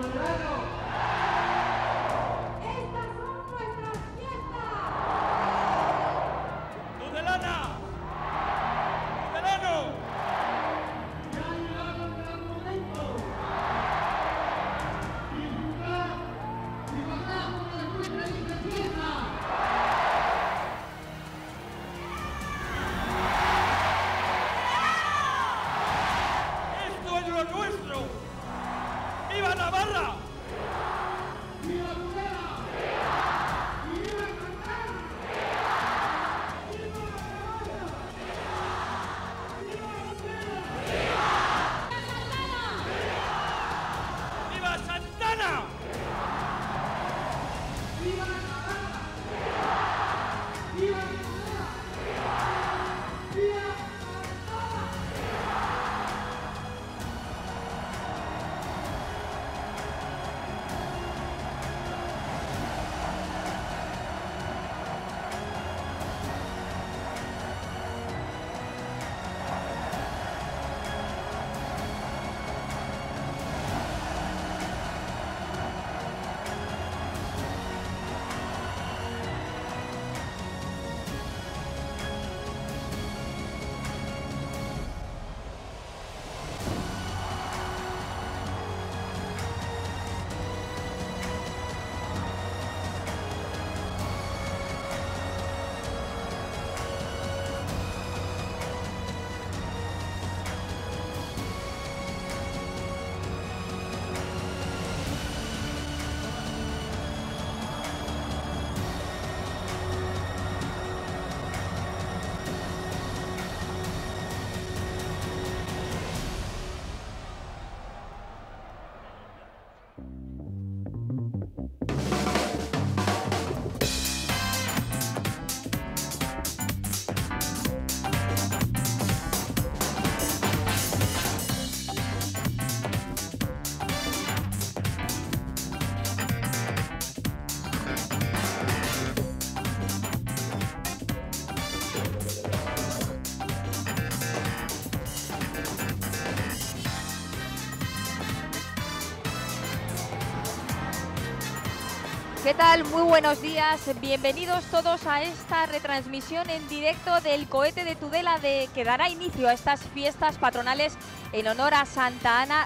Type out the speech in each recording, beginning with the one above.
¿Qué tal? Muy buenos días, bienvenidos todos a esta retransmisión en directo del cohete de Tudela que dará inicio a estas fiestas patronales en honor a Santa Ana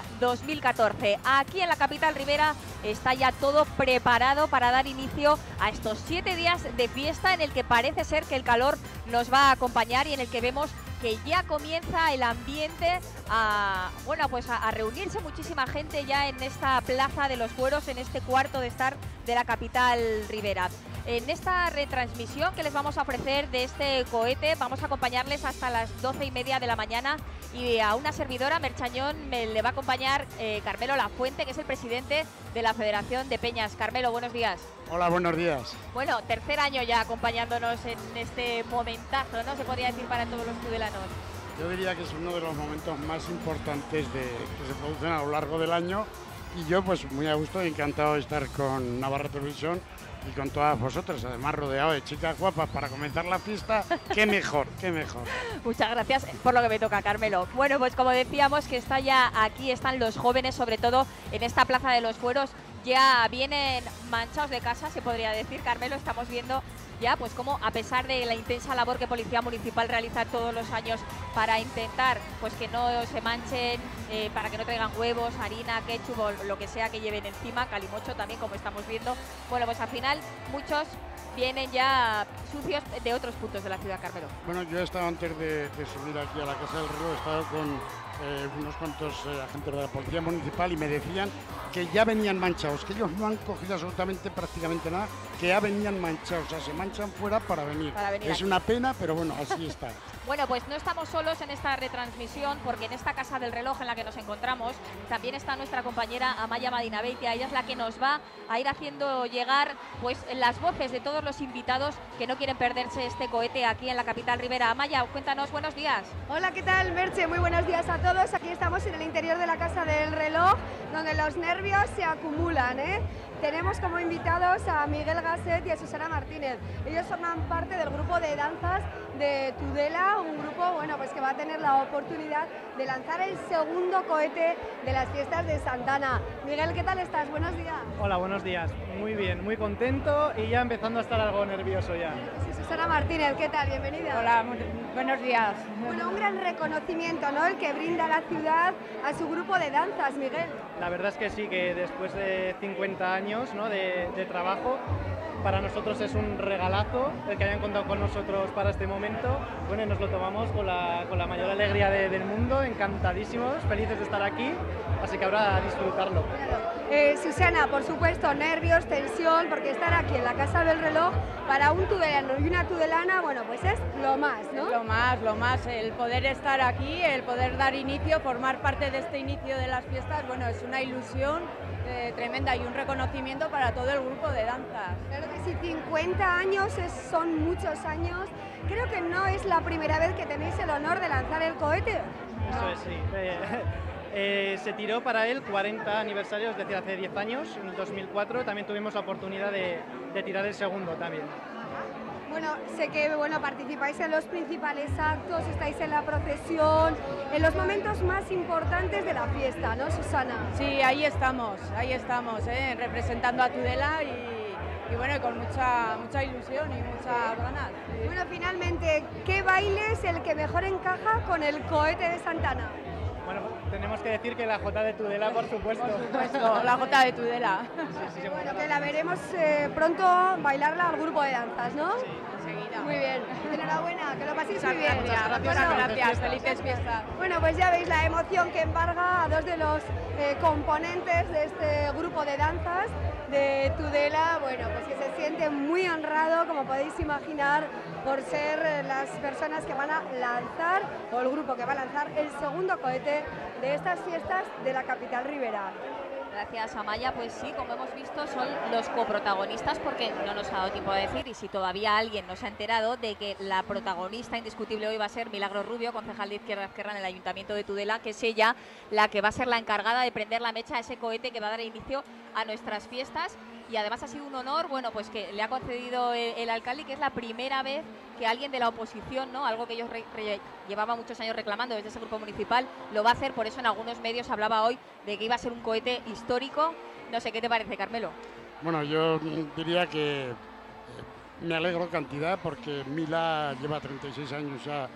2014. Aquí en la capital ribera está ya todo preparado para dar inicio a estos 7 días de fiesta en el que parece ser que el calor nos va a acompañar y en el que vemos que ya comienza el ambiente a reunirse muchísima gente ya en esta Plaza de los Fueros, en este cuarto de estar de la capital ribera. En esta retransmisión que les vamos a ofrecer de este cohete vamos a acompañarles hasta las 12:30 de la mañana y a una servidora, Merchañón, le va a acompañar Carmelo Lafuente, que es el presidente de la Federación de Peñas. Carmelo, buenos días. Hola, buenos días. Bueno, tercer año ya acompañándonos en este momentazo, ¿no? Se podría decir para todos los tudelanos. Yo diría que es uno de los momentos más importantes que se producen a lo largo del año y yo pues muy a gusto y encantado de estar con Navarra Televisión y con todas vosotras, además rodeado de chicas guapas para comenzar la fiesta. ¡Qué mejor, qué mejor! Muchas gracias por lo que me toca, Carmelo. Bueno, pues como decíamos que está ya aquí, están los jóvenes, sobre todo en esta Plaza de los Fueros. Ya vienen manchados de casa, se podría decir, Carmelo. Estamos viendo ya pues como a pesar de la intensa labor que Policía Municipal realiza todos los años para intentar pues que no se manchen, para que no traigan huevos, harina, ketchup o lo que sea que lleven encima, calimocho también, como estamos viendo. Bueno, pues al final muchos vienen ya sucios de otros puntos de la ciudad, Carmelo. Bueno, yo he estado antes de subir aquí a la Casa del Río, he estado con unos cuantos agentes de la Policía Municipal y me decían que ya venían manchados, que ellos no han cogido absolutamente prácticamente nada, que ya venían manchados, o sea, se manchan fuera para venir. Es aquí. Una pena, pero bueno, así está. Bueno, pues no estamos solos en esta retransmisión, porque en esta Casa del Reloj en la que nos encontramos también está nuestra compañera Amaya Madinabeitia. Ella es la que nos va a ir haciendo llegar pues las voces de todos los invitados que no quieren perderse este cohete aquí en la capital ribera. Amaya, cuéntanos, buenos días. Hola, ¿qué tal, Merche? Muy buenos días a todos. todos, aquí estamos en el interior de la Casa del Reloj, donde los nervios se acumulan, ¿eh? Tenemos como invitados a Miguel Gasset y a Susana Martínez. Ellos forman parte del grupo de danzas de Tudela, un grupo bueno, pues que va a tener la oportunidad de lanzar el segundo cohete de las fiestas de Santana. Miguel, ¿qué tal estás? Buenos días. Hola, buenos días. Muy bien, muy contento y ya empezando a estar algo nervioso ya. Sí, Susana Martínez, ¿qué tal? Bienvenida. Hola, buenos días. Bueno, un gran reconocimiento, ¿no?, el que brinda la ciudad a su grupo de danzas, Miguel. La verdad es que sí, que después de 50 años, ¿no?, de trabajo, para nosotros es un regalazo el que hayan contado con nosotros para este momento. Bueno, y nos lo tomamos con la mayor alegría del mundo, encantadísimos, felices de estar aquí, así que ahora a disfrutarlo. Susana, por supuesto, nervios, tensión, porque estar aquí en la Casa del Reloj para un tudelano y una tudelana, bueno, pues es lo más, ¿no? Lo más, el poder estar aquí, el poder dar inicio, formar parte de este inicio de las fiestas, bueno, es una ilusión tremenda y un reconocimiento para todo el grupo de danzas. Claro que sí, 50 años son muchos años. Creo que no es la primera vez que tenéis el honor de lanzar el cohete. Eso es, sí. Se tiró para el 40 aniversario, es decir, hace 10 años, en el 2004, también tuvimos la oportunidad de tirar el segundo también. Bueno, sé que participáis en los principales actos, estáis en la procesión, en los momentos más importantes de la fiesta, ¿no, Susana? Sí, ahí estamos, representando a Tudela y bueno, con mucha ilusión y muchas ganas. Sí. Bueno, finalmente, ¿qué baile es el que mejor encaja con el cohete de Santana? Bueno, tenemos que decir que la Jota de Tudela, por supuesto. Por supuesto, la Jota de Tudela. Sí, bueno, que la veremos pronto bailarla al grupo de danzas, ¿no? Sí, enseguida. Muy bien. Enhorabuena, que lo paséis muy bien. Gracias, felices fiestas. Bueno, pues ya veis la emoción que embarga a dos de los componentes de este grupo de danzas de Tudela, bueno, pues que se siente muy honrado, como podéis imaginar, por ser las personas que van a lanzar, o el grupo que va a lanzar el segundo cohete de estas fiestas de la capital ribera. Gracias, Amaya. Pues sí, como hemos visto, son los coprotagonistas, porque no nos ha dado tiempo de decir, y si todavía alguien no se ha enterado, de que la protagonista indiscutible hoy va a ser Milagros Rubio, concejal de Izquierda Esquerra en el Ayuntamiento de Tudela, que es ella la que va a ser la encargada de prender la mecha a ese cohete que va a dar inicio a nuestras fiestas. Y además ha sido un honor, bueno, pues que le ha concedido el alcalde, que es la primera vez que alguien de la oposición, ¿no?, algo que ellos llevaban muchos años reclamando desde ese grupo municipal, lo va a hacer. Por eso en algunos medios hablaba hoy de que iba a ser un cohete histórico. No sé, ¿qué te parece, Carmelo? Bueno, yo diría que me alegro cantidad, porque Mila lleva 36 años ya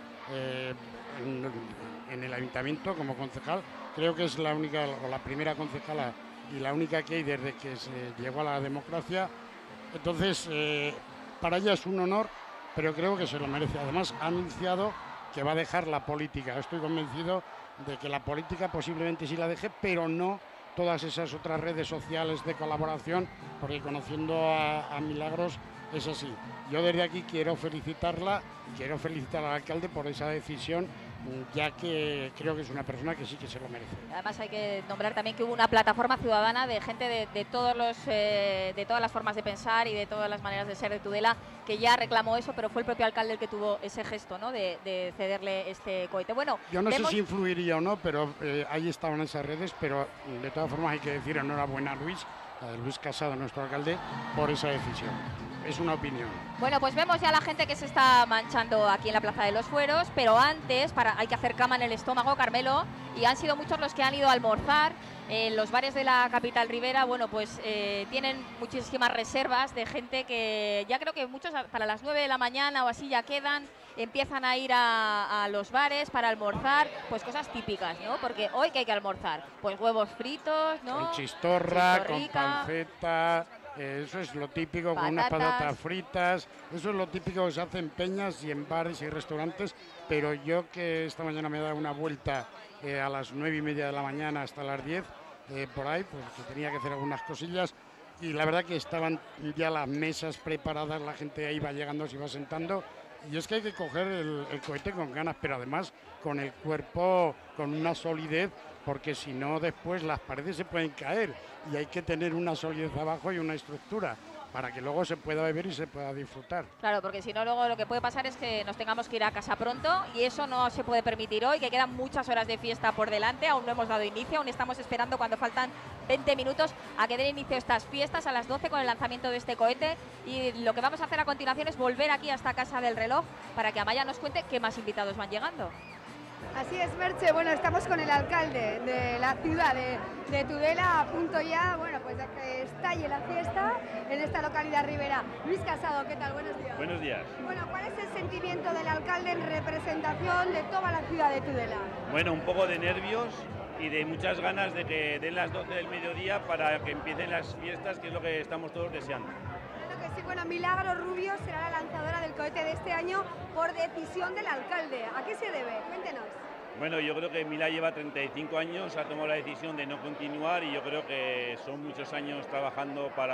en el ayuntamiento como concejal. Creo que es la única o la primera concejala y la única que hay desde que se llegó a la democracia. Entonces, para ella es un honor, pero creo que se lo merece. Además, ha anunciado que va a dejar la política. Estoy convencido de que la política posiblemente sí la deje, pero no todas esas otras redes sociales de colaboración, porque conociendo a Milagros es así. Yo desde aquí quiero felicitarla, quiero felicitar al alcalde por esa decisión, ya que creo que es una persona que sí que se lo merece. Además hay que nombrar también que hubo una plataforma ciudadana de gente de todas las formas de pensar y de todas las maneras de ser de Tudela, que ya reclamó eso, pero fue el propio alcalde el que tuvo ese gesto, ¿no?, de cederle este cohete. Bueno, yo no sé si influiría o no, pero ahí estaban esas redes, pero de todas formas hay que decir enhorabuena a Luis Casado, nuestro alcalde, por esa decisión. Es una opinión. Bueno, pues vemos ya la gente que se está manchando aquí en la Plaza de los Fueros, pero antes hay que hacer cama en el estómago, Carmelo, y han sido muchos los que han ido a almorzar. Los bares de la capital ribera, bueno, pues tienen muchísimas reservas de gente que ya creo que muchos para las 9 de la mañana o así ya quedan, empiezan a ir a los bares para almorzar, pues cosas típicas, ¿no? Porque hoy, ¿qué hay que almorzar? Pues huevos fritos, ¿no? Con chistorra, con panceta. Eso es lo típico, con unas patatas fritas. Eso es lo típico que se hace en peñas y en bares y restaurantes. Pero yo, que esta mañana me he dado una vuelta a las 9:30 de la mañana hasta las 10, por ahí, pues que tenía que hacer algunas cosillas, y la verdad que estaban ya las mesas preparadas, la gente ahí va llegando, se iba sentando, y es que hay que coger el cohete con ganas, pero además con el cuerpo con una solidez, porque si no después las paredes se pueden caer y hay que tener una solidez abajo y una estructura. para que luego se pueda beber y se pueda disfrutar. Claro, porque si no, luego lo que puede pasar es que nos tengamos que ir a casa pronto y eso no se puede permitir hoy, que quedan muchas horas de fiesta por delante, aún no hemos dado inicio, aún estamos esperando cuando faltan 20 minutos a que den inicio estas fiestas a las 12 con el lanzamiento de este cohete, y lo que vamos a hacer a continuación es volver aquí a esta Casa del Reloj para que Amaya nos cuente qué más invitados van llegando. Así es, Merche. Bueno, estamos con el alcalde de la ciudad de Tudela, a punto ya, bueno, pues de que estalle la fiesta en esta localidad ribera. Luis Casado, ¿qué tal? Buenos días. Buenos días. Bueno, ¿cuál es el sentimiento del alcalde en representación de toda la ciudad de Tudela? Bueno, un poco de nervios y de muchas ganas de que den las 12 del mediodía para que empiecen las fiestas, que es lo que estamos todos deseando. Claro que sí. Bueno, Milagros Rubio será la lanzadora del cohete de este año por decisión del alcalde. ¿A qué se debe? Cuéntenos. Bueno, yo creo que Milá lleva 35 años, ha tomado la decisión de no continuar y yo creo que son muchos años trabajando por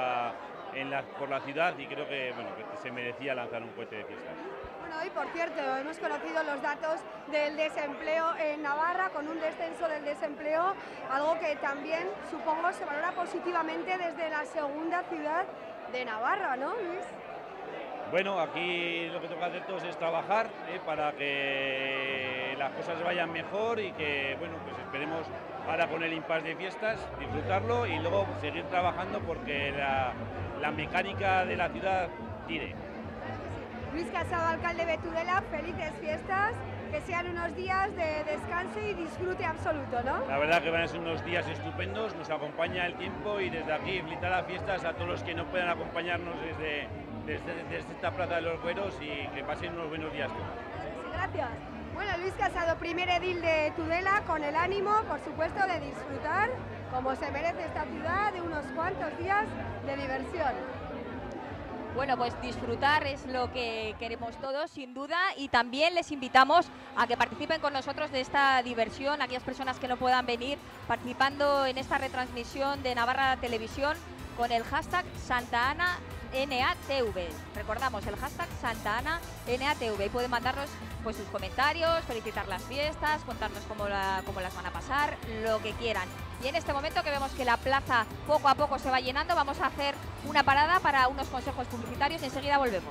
la ciudad y creo que, bueno, que se merecía lanzar un cohete de fiestas. Bueno, y por cierto, hemos conocido los datos del desempleo en Navarra, con un descenso del desempleo, algo que también, supongo, se valora positivamente desde la segunda ciudad de Navarra, ¿no, Luis? Bueno, aquí lo que toca hacer todos es trabajar para que las cosas vayan mejor y que, bueno, pues esperemos ahora con el impasse de fiestas disfrutarlo y luego seguir trabajando porque la mecánica de la ciudad tire. Luis Casado, alcalde de Tudela, felices fiestas, que sean unos días de descanso y disfrute absoluto, ¿no? La verdad que van a ser unos días estupendos, nos acompaña el tiempo y desde aquí felicitar las fiestas a todos los que no puedan acompañarnos desde esta Plaza de los Güeros y que pasen unos buenos días. Sí, gracias. Bueno, Luis Casado, primer edil de Tudela, con el ánimo, por supuesto, de disfrutar, como se merece esta ciudad, de unos cuantos días de diversión. Bueno, pues disfrutar es lo que queremos todos, sin duda, y también les invitamos a que participen con nosotros de esta diversión, aquellas personas que no puedan venir, participando en esta retransmisión de Navarra Televisión con el hashtag SantaAnaNATV. Recordamos el hashtag SantaAnaNATV y pueden mandarnos pues sus comentarios, felicitar las fiestas, contarnos cómo las van a pasar, lo que quieran. Y en este momento que vemos que la plaza poco a poco se va llenando, vamos a hacer una parada para unos consejos publicitarios y enseguida volvemos.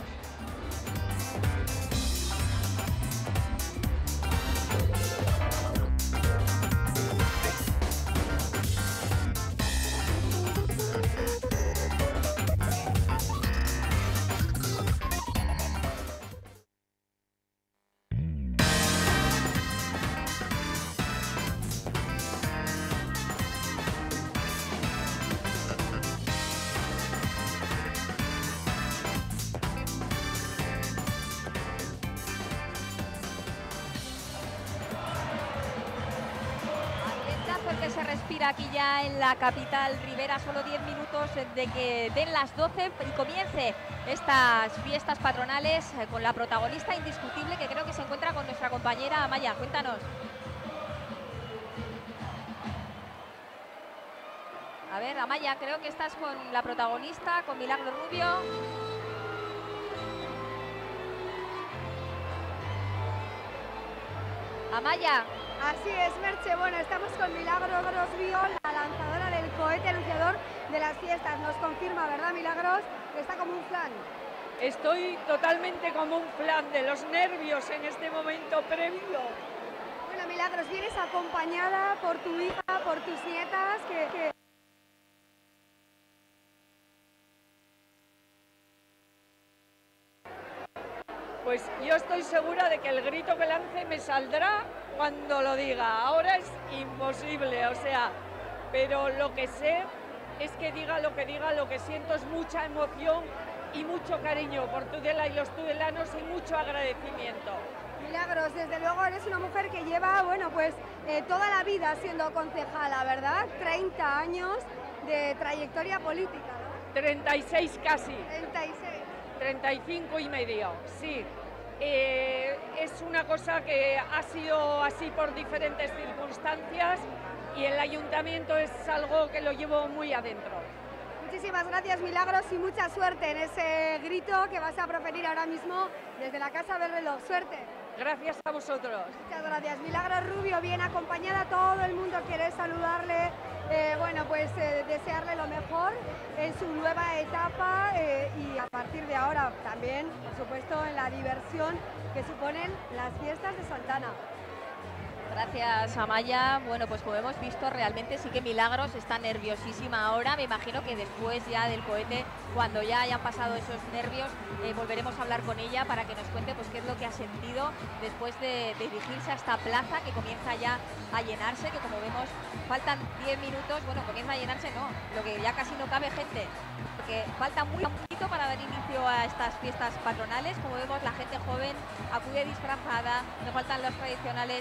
Se respira aquí ya en la capital ribera, solo 10 minutos de que den las 12 y comience estas fiestas patronales con la protagonista indiscutible que creo que se encuentra con nuestra compañera Amaya. Cuéntanos. A ver, Amaya, creo que estás con la protagonista, con Milagros Rubio. Amaya. Así es, Merche. Bueno, estamos con Milagros Rubio, la lanzadora del cohete anunciador de las fiestas. Nos confirma, ¿verdad, Milagros? Que está como un flan. Estoy totalmente como un flan de los nervios en este momento previo. Bueno, Milagros, vienes acompañada por tu hija, por tus nietas, que... Pues yo estoy segura de que el grito que lance me saldrá cuando lo diga. Ahora es imposible, o sea, pero lo que sé es que diga, lo que siento es mucha emoción y mucho cariño por Tudela y los tudelanos y mucho agradecimiento. Milagros, desde luego eres una mujer que lleva, bueno, pues toda la vida siendo concejala, ¿verdad? 30 años de trayectoria política, ¿no? 36 casi. 36. 35 y medio, sí. Es una cosa que ha sido así por diferentes circunstancias y el ayuntamiento es algo que lo llevo muy adentro. Muchísimas gracias, Milagros, y mucha suerte en ese grito que vas a proferir ahora mismo desde la Casa del Reloj. Suerte. Gracias a vosotros. Muchas gracias. Milagros Rubio, bien acompañada, todo el mundo quiere saludarle Bueno, pues desearle lo mejor en su nueva etapa y a partir de ahora también, por supuesto, en la diversión que suponen las fiestas de Santa Ana. Gracias, Amaya. Bueno, pues como hemos visto, realmente sí que Milagros está nerviosísima ahora. Me imagino que después ya del cohete, cuando ya hayan pasado esos nervios, volveremos a hablar con ella para que nos cuente pues qué es lo que ha sentido después de dirigirse a esta plaza que comienza ya a llenarse, que como vemos faltan 10 minutos. Bueno, comienza a llenarse, no, lo que ya casi no cabe gente, porque falta muy poquito para dar inicio a estas fiestas patronales. Como vemos, la gente joven acude disfrazada, nos faltan los tradicionales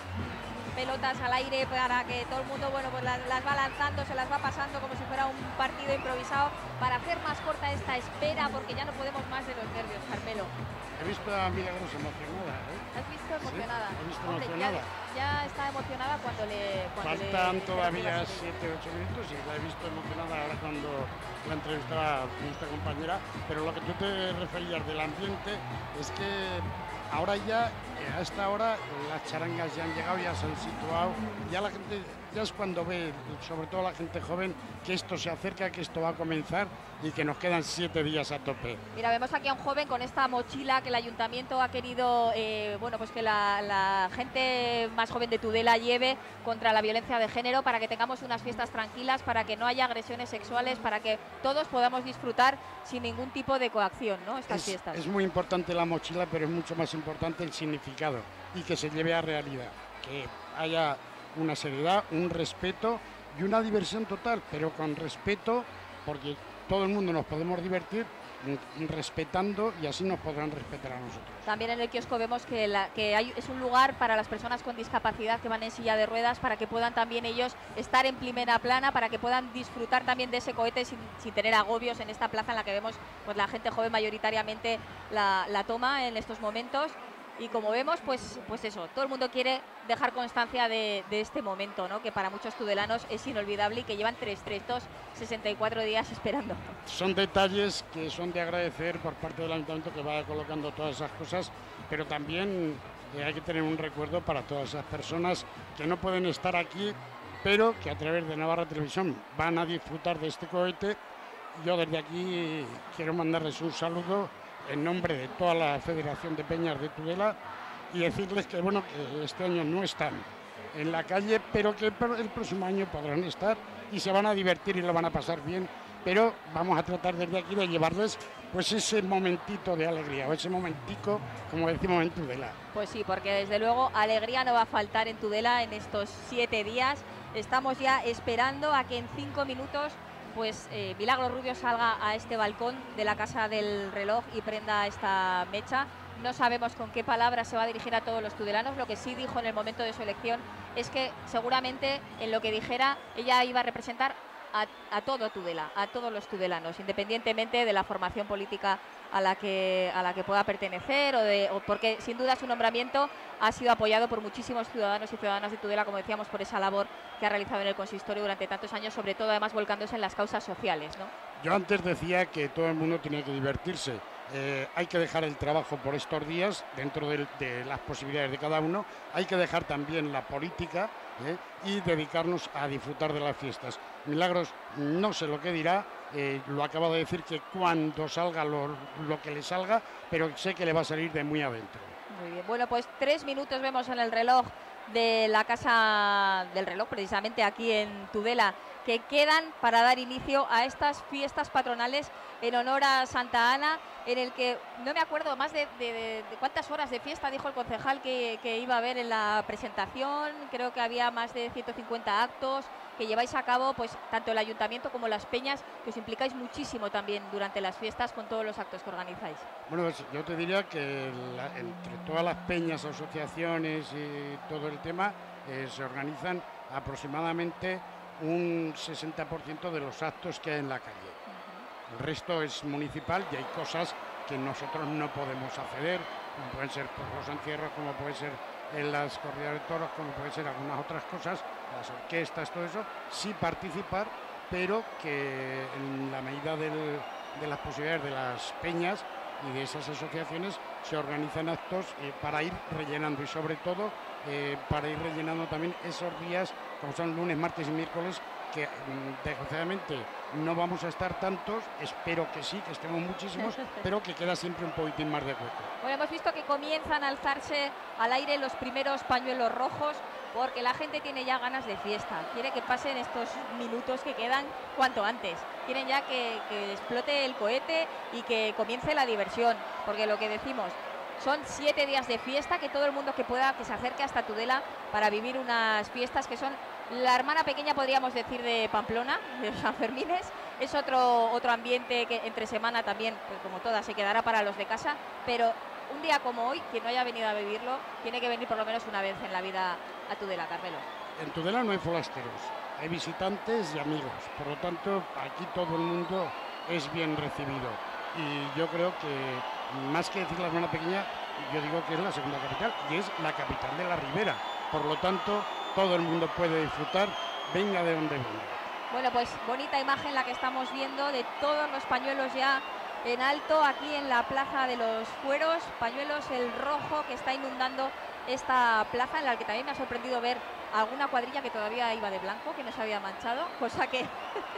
pelotas al aire para que todo el mundo, bueno, pues las va lanzando, se las va pasando como si fuera un partido improvisado para hacer más corta esta espera, porque ya no podemos más de los nervios, Carmelo. He visto a Milagros emocionada, ¿eh? ¿Has visto emocionada? Sí, he visto Hombre, emocionada. Ya está emocionada cuando le... Faltan todavía 7 o 8 minutos y la he visto emocionada ahora cuando la entrevistaba nuestra compañera, pero lo que tú te referías del ambiente es que ahora ya, a esta hora, las charangas ya han llegado, ya se han situado, ya la gente, ya es cuando ve, sobre todo la gente joven, que esto se acerca, que esto va a comenzar y que nos quedan 7 días a tope. Mira, vemos aquí a un joven con esta mochila que el ayuntamiento ha querido, bueno, pues que la gente más joven de Tudela lleve contra la violencia de género, para que tengamos unas fiestas tranquilas, para que no haya agresiones sexuales, para que todos podamos disfrutar sin ningún tipo de coacción, ¿no? Estas fiestas. Es muy importante la mochila, pero es mucho más importante el significado y que se lleve a realidad, que haya una seriedad, un respeto y una diversión total, pero con respeto, porque todo el mundo nos podemos divertir respetando y así nos podrán respetar a nosotros. También en el kiosco vemos que, es un lugar para las personas con discapacidad que van en silla de ruedas, para que puedan también ellos estar en primera plana, para que puedan disfrutar también de ese cohete sin tener agobios en esta plaza en la que vemos pues la gente joven mayoritariamente la toma en estos momentos. Y como vemos, pues eso, todo el mundo quiere dejar constancia de este momento, ¿no? Que para muchos tudelanos es inolvidable y que llevan 364 días esperando. Son detalles que son de agradecer por parte del ayuntamiento, que vaya colocando todas esas cosas, pero también hay que tener un recuerdo para todas esas personas que no pueden estar aquí, pero que a través de Navarra Televisión van a disfrutar de este cohete. Yo desde aquí quiero mandarles un saludo en nombre de toda la Federación de Peñas de Tudela y decirles que, bueno, que este año no están en la calle, pero que el próximo año podrán estar y se van a divertir y lo van a pasar bien, pero vamos a tratar desde aquí de llevarles pues ese momentito de alegría, o ese momentico, como decimos en Tudela. Pues sí, porque desde luego alegría no va a faltar en Tudela en estos 7 días. Estamos ya esperando a que en 5 minutos pues Milagros Rubio salga a este balcón de la Casa del Reloj y prenda esta mecha. No sabemos con qué palabras se va a dirigir a todos los tudelanos. Lo que sí dijo en el momento de su elección es que seguramente en lo que dijera ella iba a representar a todo Tudela, a todos los tudelanos, independientemente de la formación política a la que pueda pertenecer o porque sin duda su nombramiento ha sido apoyado por muchísimos ciudadanos y ciudadanas de Tudela, como decíamos, por esa labor que ha realizado en el consistorio durante tantos años, sobre todo además volcándose en las causas sociales, ¿no? Yo antes decía que todo el mundo tenía que divertirse. Hay que dejar el trabajo por estos días dentro de las posibilidades de cada uno. Hay que dejar también la política y dedicarnos a disfrutar de las fiestas. Milagros no sé lo que dirá, lo acaba de decir que cuando salga lo que le salga, pero sé que le va a salir de muy adentro. Muy bien, bueno, pues 3 minutos vemos en el reloj de la Casa del Reloj, precisamente aquí en Tudela, que quedan para dar inicio a estas fiestas patronales en honor a Santa Ana, en el que no me acuerdo más de cuántas horas de fiesta dijo el concejal que iba a haber en la presentación. Creo que había más de 150 actos que lleváis a cabo, pues tanto el ayuntamiento como las peñas, que os implicáis muchísimo también durante las fiestas con todos los actos que organizáis. Bueno, pues yo te diría que entre todas las peñas, asociaciones y todo el tema, se organizan aproximadamente un 60% de los actos que hay en la calle. El resto es municipal y hay cosas que nosotros no podemos acceder, como pueden ser por los encierros, como puede ser en las corridas de toros, como pueden ser algunas otras cosas, las orquestas, todo eso, sí participar, pero que en la medida de las posibilidades de las peñas y de esas asociaciones se organizan actos para ir rellenando y sobre todo para ir rellenando también esos días, como son lunes, martes y miércoles, que desgraciadamente no vamos a estar tantos, espero que sí, que estemos muchísimos, pero que queda siempre un poquitín más de hueco. Bueno, hemos visto que comienzan a alzarse al aire los primeros pañuelos rojos, porque la gente tiene ya ganas de fiesta, quiere que pasen estos minutos que quedan cuanto antes, quieren ya que explote el cohete y que comience la diversión, porque lo que decimos, son 7 días de fiesta, que todo el mundo que pueda, que se acerque hasta Tudela para vivir unas fiestas que son la hermana pequeña, podríamos decir, de Pamplona, de los Sanfermines. Es otro ambiente que entre semana también, pues como todas, se quedará para los de casa, pero un día como hoy, quien no haya venido a vivirlo, tiene que venir por lo menos una vez en la vida a Tudela, Carmelo. En Tudela no hay forasteros, hay visitantes y amigos, por lo tanto aquí todo el mundo es bien recibido. Y yo creo que, más que decir la hermana pequeña, yo digo que es la segunda capital y es la capital de la Ribera. Por lo tanto, todo el mundo puede disfrutar, venga de donde venga. Bueno, pues bonita imagen la que estamos viendo de todos los pañuelos ya en alto aquí en la Plaza de los Fueros. Pañuelos el rojo que está inundando esta plaza, en la que también me ha sorprendido ver alguna cuadrilla que todavía iba de blanco, que no se había manchado, cosa que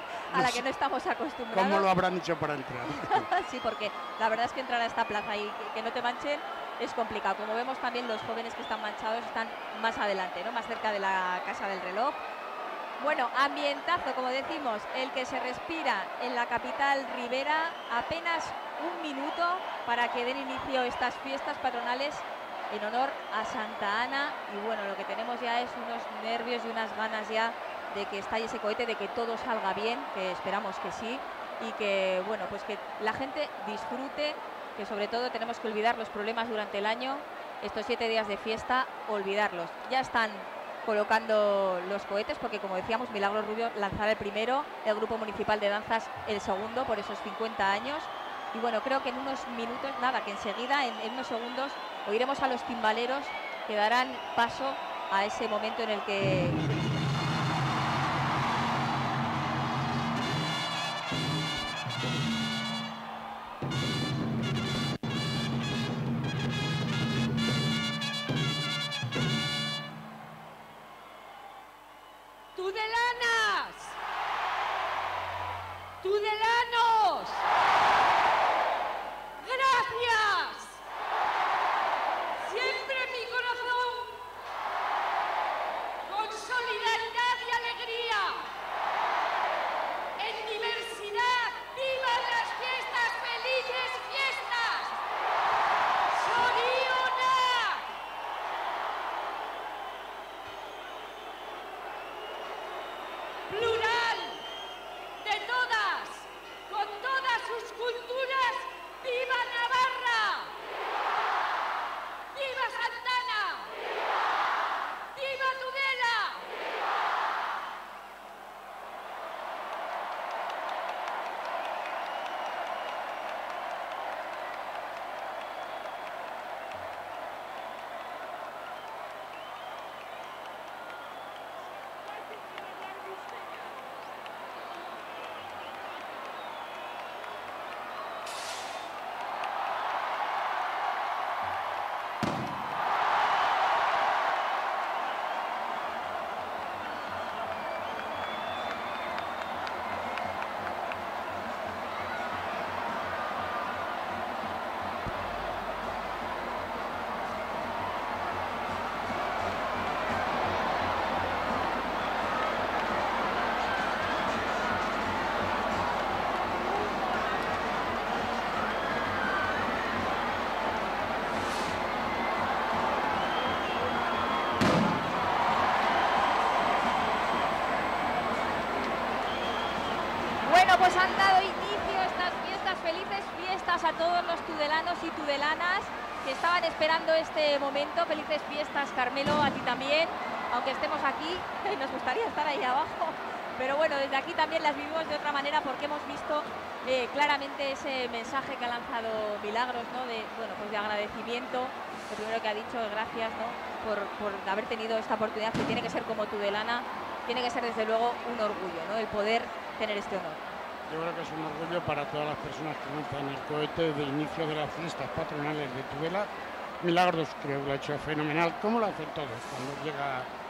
a la que no estamos acostumbrados. ¿Cómo lo habrán hecho para entrar? Sí, porque la verdad es que entrar a esta plaza y que no te manchen es complicado. Como vemos también, los jóvenes que están manchados están más adelante, ¿no? Más cerca de la Casa del Reloj. Bueno, ambientazo, como decimos, el que se respira en la capital ribera. Apenas un minuto para que den inicio estas fiestas patronales en honor a Santa Ana. Y bueno, lo que tenemos ya es unos nervios y unas ganas ya de que estalle ese cohete, de que todo salga bien, que esperamos que sí, y que, bueno, pues que la gente disfrute, que sobre todo tenemos que olvidar los problemas durante el año, estos 7 días de fiesta, olvidarlos. Ya están colocando los cohetes, porque como decíamos, Milagros Rubio lanzará el primero, el Grupo Municipal de Danzas el segundo, por esos 50 años. Y bueno, creo que en unos minutos, nada, que enseguida, en unos segundos, oiremos a los timbaleros que darán paso a ese momento en el que... ¡Tudelanas! ¡Tudelanos! ¡Gracias! Siempre en mi corazón, con solidaridad y alegría, en diversidad, ¡vivan las fiestas! ¡Felices fiestas! ¡Soriona! Plural, de todas, con todas sus culturas, ¡viva Navarra! ¡Viva Santana! ¡Viva Tudela! Bueno, pues han dado inicio estas fiestas, felices fiestas a todos los tudelanos y tudelanas que estaban esperando este momento. Felices fiestas, Carmelo, a ti también, aunque estemos aquí, nos gustaría estar ahí abajo, pero bueno, desde aquí también las vivimos de otra manera, porque hemos visto claramente ese mensaje que ha lanzado Milagros, ¿no? Pues de agradecimiento. Lo primero que ha dicho es gracias, ¿no? por haber tenido esta oportunidad, que tiene que ser como tudelana, tiene que ser desde luego un orgullo, ¿no? El poder tener este honor. Yo creo que es un orgullo para todas las personas que lanzan el cohete de inicio de las fiestas patronales de Tudela. Milagros creo que lo ha hecho fenomenal, como lo hacen todos cuando llega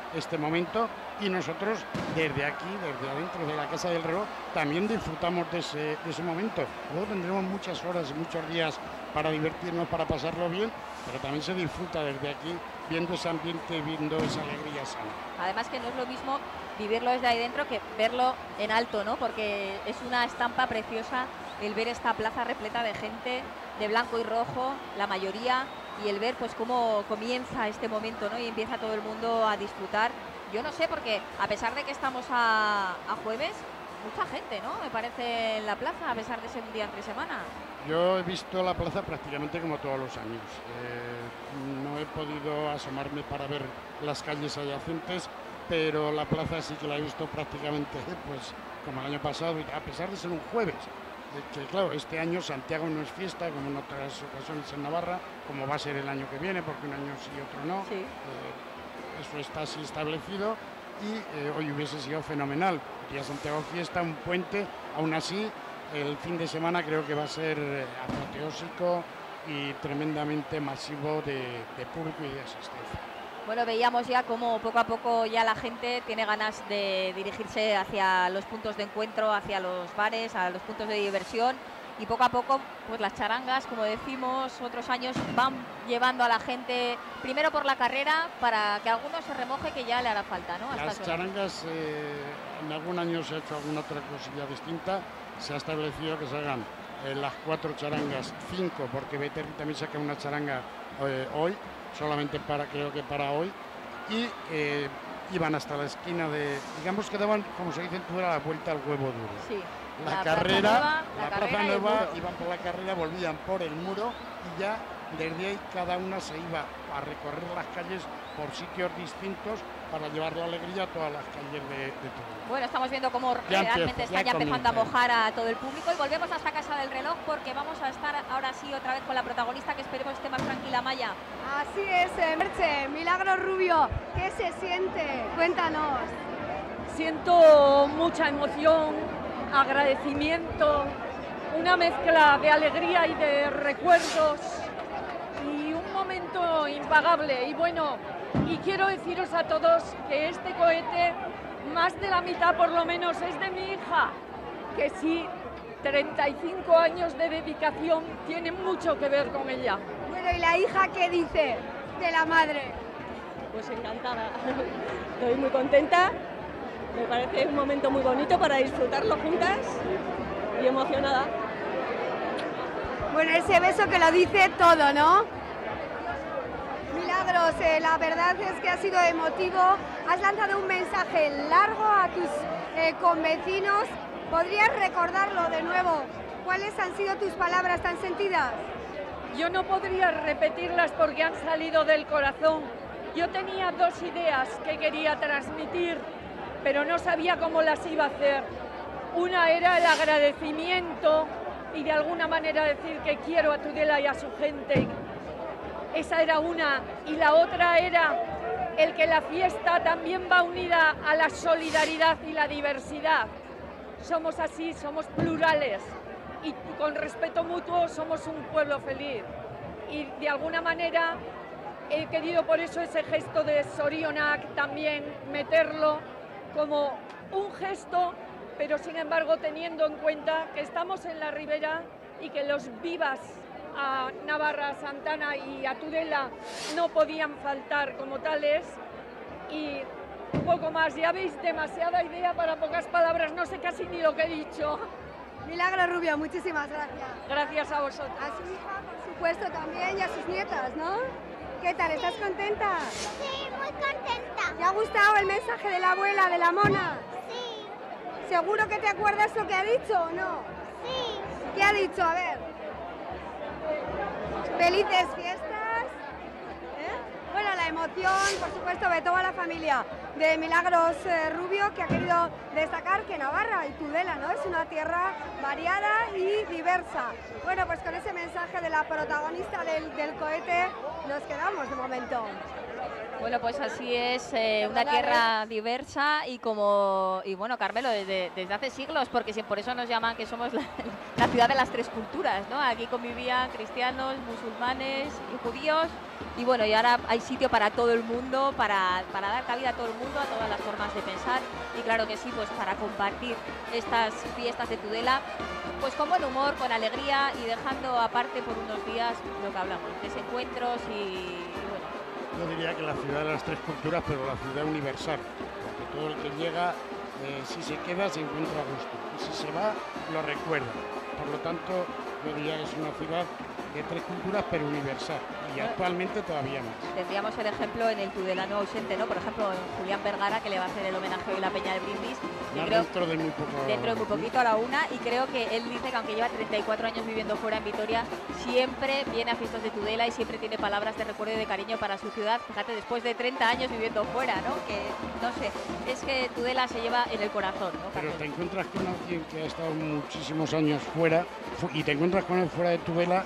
este momento, y nosotros desde aquí, desde adentro de la Casa del Reloj, también disfrutamos de ese momento. Luego tendremos muchas horas y muchos días para divertirnos, para pasarlo bien, pero también se disfruta desde aquí, viendo ese ambiente, viendo esa alegría sana. Además que no es lo mismo vivirlo desde ahí dentro que verlo en alto, ¿no? Porque es una estampa preciosa el ver esta plaza repleta de gente de blanco y rojo, la mayoría, y el ver pues cómo comienza este momento, ¿no? Y empieza todo el mundo a disfrutar. Yo no sé, porque a pesar de que estamos a jueves, mucha gente, ¿no? Me parece en la plaza, a pesar de ser un día entre semana. Yo he visto la plaza prácticamente como todos los años. No he podido asomarme para ver las calles adyacentes, pero la plaza sí que la he visto prácticamente pues como el año pasado, a pesar de ser un jueves. Que claro, este año Santiago no es fiesta, como en otras ocasiones en Navarra, como va a ser el año que viene, porque un año sí y otro no. Sí. Eso está así establecido y hoy hubiese sido fenomenal. Día Santiago fiesta, un puente, aún así el fin de semana creo que va a ser apoteósico y tremendamente masivo de público y de asistencia. Bueno, veíamos ya cómo poco a poco ya la gente tiene ganas de dirigirse hacia los puntos de encuentro, hacia los bares, a los puntos de diversión, y poco a poco pues las charangas, como decimos, otros años van llevando a la gente primero por la carrera para que alguno se remoje, que ya le hará falta, ¿no? Las charangas, en algún año se ha hecho alguna otra cosilla distinta, se ha establecido que se hagan las 4 charangas, 5, porque Beterri también saca una charanga hoy, solamente creo que para hoy, y iban hasta la esquina digamos que daban, como se dice en Tudela, la vuelta al huevo duro. Sí. La Plaza Nueva, iban por la carrera, volvían por el muro y ya desde ahí cada una se iba a recorrer las calles por sitios distintos para llevar la alegría a todas las calles de Tudela. Bueno, estamos viendo cómo realmente está ya empezando a mojar a todo el público, y volvemos a esta Casa del Reloj porque vamos a estar ahora sí otra vez con la protagonista, que esperemos esté más tranquila, Maya. Así es, Merche. Milagros Rubio, ¿qué se siente? Cuéntanos. Siento mucha emoción, agradecimiento, una mezcla de alegría y de recuerdos y un momento impagable. Y bueno, y quiero deciros a todos que este cohete, más de la mitad por lo menos, es de mi hija, que sí, 35 años de dedicación tienen mucho que ver con ella. Bueno, ¿y la hija qué dice de la madre? Pues encantada, estoy muy contenta, me parece un momento muy bonito para disfrutarlo juntas y emocionada. Bueno, ese beso que lo dice todo, ¿no? Milagros, la verdad es que ha sido emotivo, has lanzado un mensaje largo a tus convecinos. ¿Podrías recordarlo de nuevo? ¿Cuáles han sido tus palabras tan sentidas? Yo no podría repetirlas porque han salido del corazón. Yo tenía 2 ideas que quería transmitir, pero no sabía cómo las iba a hacer. Una era el agradecimiento y de alguna manera decir que quiero a Tudela y a su gente. Esa era una. Y la otra era el que la fiesta también va unida a la solidaridad y la diversidad. Somos así, somos plurales y con respeto mutuo somos un pueblo feliz. Y de alguna manera he querido por eso ese gesto de Sorionak también meterlo como un gesto, pero sin embargo teniendo en cuenta que estamos en la ribera y que los vivas a Navarra, Santana y a Tudela no podían faltar como tales. Y un poco más, ya veis, demasiada idea para pocas palabras, no sé casi ni lo que he dicho. Milagros Rubio, muchísimas gracias. Gracias a vosotros. A su hija, por supuesto, también, y a sus nietas, ¿no? ¿Qué tal? ¿Estás contenta? Sí, muy contenta. ¿Te ha gustado el mensaje de la abuela, de la mona? Sí. ¿Seguro que te acuerdas lo que ha dicho o no? Sí. ¿Qué ha dicho? A ver. Felices fiestas. Bueno, la emoción, por supuesto, de toda la familia de Milagros Rubio, que ha querido destacar que Navarra y Tudela, ¿no?, es una tierra variada y diversa. Bueno, pues con ese mensaje de la protagonista del cohete nos quedamos de momento. Bueno, pues así es, una tierra diversa y bueno, Carmelo, desde hace siglos, porque por eso nos llaman que somos la ciudad de las tres culturas, ¿no? Aquí convivían cristianos, musulmanes y judíos, y bueno, y ahora hay sitio para todo el mundo, para dar cabida a todo el mundo, a todas las formas de pensar, y claro que sí, pues para compartir estas fiestas de Tudela, pues con buen humor, con alegría y dejando aparte por unos días lo que hablamos, desencuentros y bueno. Yo diría que la ciudad de las tres culturas, pero la ciudad universal, porque todo el que llega, si se queda, se encuentra a gusto, y si se va, lo recuerda. Por lo tanto, yo diría que es una ciudad de tres culturas, pero universal, y actualmente todavía más. Tendríamos el ejemplo en el tudelano ausente, ¿no? Por ejemplo, en Julián Vergara, que le va a hacer el homenaje hoy la Peña del Brindis. Dentro de muy poco. Dentro de muy poquito, a la 1, y creo que él dice que aunque lleva 34 años viviendo fuera en Vitoria, siempre viene a fiestas de Tudela y siempre tiene palabras de recuerdo y de cariño para su ciudad. Fíjate, después de 30 años viviendo fuera, ¿no? Que, no sé, es que Tudela se lleva en el corazón, ¿no? Pero te encuentras con alguien que ha estado muchísimos años fuera, y te encuentras con él fuera de Tudela,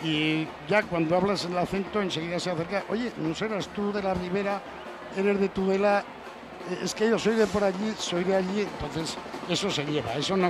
y ya cuando hablas el acento enseguida se acerca, oye, ¿no serás tú de la Ribera? ¿Eres de Tudela? Es que yo soy de por allí, soy de allí, entonces eso se lleva, eso no